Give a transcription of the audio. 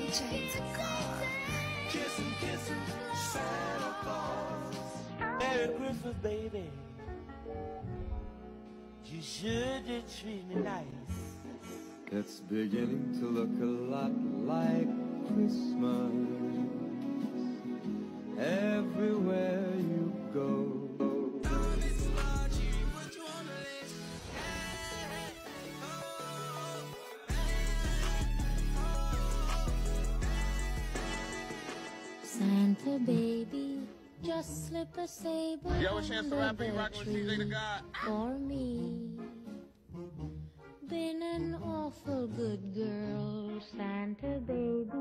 Kissing, Santa Claus. Merry Christmas, baby. You should just treat me nice. It's beginning to look a lot like Christmas everywhere you go. Santa baby, just slip a sable under the tree for me. Been an awful good girl, Santa baby.